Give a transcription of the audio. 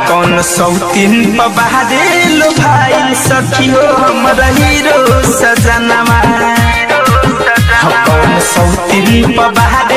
कौन सौतीन पबारे लो भाई सखी हो हमरा हीरो सजनमा कौन सौतीन पबारे